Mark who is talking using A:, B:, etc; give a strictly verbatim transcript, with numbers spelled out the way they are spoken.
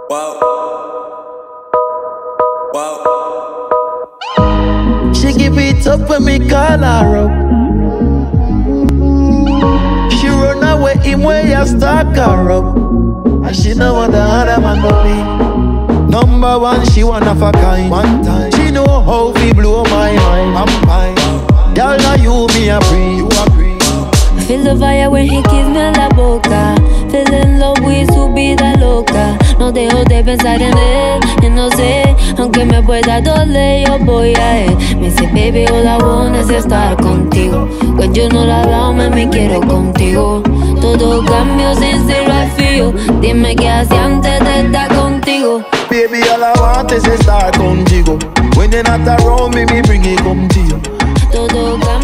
A: Wow. Wow.
B: She give it up when me call her up. She run away him way I stalk her up. And she know what the other man go be. Number one, she one of a kind. One time, she know how we blow my mind. I'm fine. Y'all know you, me a free. You agree?
C: Feel the fire when he kiss me en la boca. Feel in love with su vida loca. No dejo de pensar en él, y no sé, aunque me pueda doler, yo voy a él. Me dice, baby, all I want es estar contigo. When you know that around me, me quiero contigo. Todo cambio sin ser vacío. Dime qué hacía antes de estar contigo.
B: Baby, all I want is estar contigo. When you're not around me, me bring it come to you.
C: Todo cambio.